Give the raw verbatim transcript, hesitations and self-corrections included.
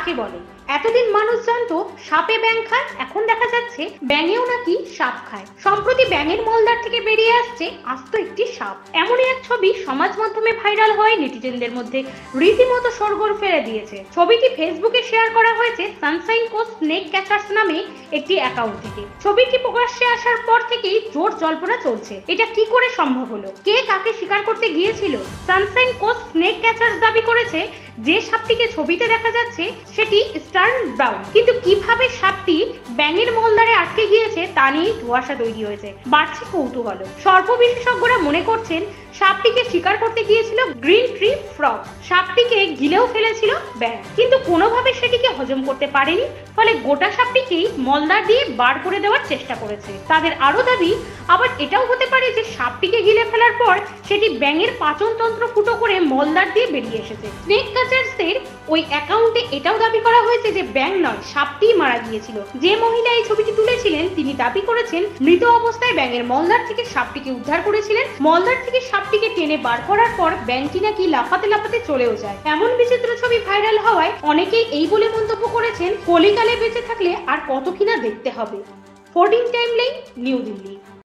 কাকে বলে। এতদিন মানুষ জানতো সাপে ব্যাঙ খায়, এখন দেখা যাচ্ছে ব্যাঙেও নাকি সাপ খায়। সম্প্রতি ব্যাঙের মলদ্বার থেকে বেরিয়ে আসছে আস্ত একটি সাপ। এমনই এক ছবি সমাজ মাধ্যমে ভাইরাল হয়ে নেটিজেনদের মধ্যে রীতিমতো শোরগোল ফেলে দিয়েছে। ছবিটি ফেসবুকে শেয়ার করা হয়েছে সানশাইন কোস্ট স্নেক ক্যাচার্স নামে একটি অ্যাকাউন্ট থেকে। ছবিটি প্রকাশ্যে আসার পর থেকেই জোর জল্পনা চলছে, এটা কি করে সম্ভব হলো, কে কাকে শিকার করতে গিয়েছিল। সানশাইন কোস্ট স্নেক ক্যাচার্স দাবি করেছে যে সাপটিকে ছবিতে দেখা যাচ্ছে সেটি স্টার্ন ব্রাউন, কিন্তু কিভাবে সাপটি ব্যাঙের মলদ্বারে আটকে গিয়েছে তা নিয়ে ধোঁয়াশা তৈরি হয়েছে। বাড়ছে কৌতূহল। সর্প বিশেষজ্ঞরা মনে করছেন সাপটিকে শিকার করতে গিয়েছিল গ্রিন ট্রি ফ্রগ, সাপটিকে গিলেও ফেলেছিল ব্যাঙ, কিন্তু কোনোভাবে সেটিকে হজম করতে পারেনি, ফলে গোটা সাপটিকেই মলদ্বার দিয়ে বার করে দেওয়ার চেষ্টা করেছে। তাদের আরো দাবি আবার এটাও হতে পারে যে সাপটিকে গিলে ফেলার পর সেটি ব্যাঙের পাচনতন্ত্র ফুটো করে মলদ্বার দিয়ে বেরিয়ে এসেছে। স্নেক ক্যাচার্সের ওই অ্যাকাউন্টে এটাও দাবি করা হয়েছে যে ব্যাঙ নয়, সাপটিই মারা গিয়েছিল। যে মহিলা এই ছবিটি তুলেছিলেন তিনি দাবি করেছেন মৃত অবস্থায় ব্যাঙের মলদ্বার থেকে সাপটিকে উদ্ধার করেছিলেন। মলদ্বার থেকে সাপটিকে টেনে বার করার পর ব্যাঙটি নাকি লাফাতে লাফাতে চলেও যায়। এমন বিচিত্র ছবি ভাইরাল হওয়ায় অনেকেই এই বলে মন্তব্য করেছেন কলিকালে বেঁচে থাকলে আর কত কিনা দেখতে হবে। Fourteen timeline, New Delhi.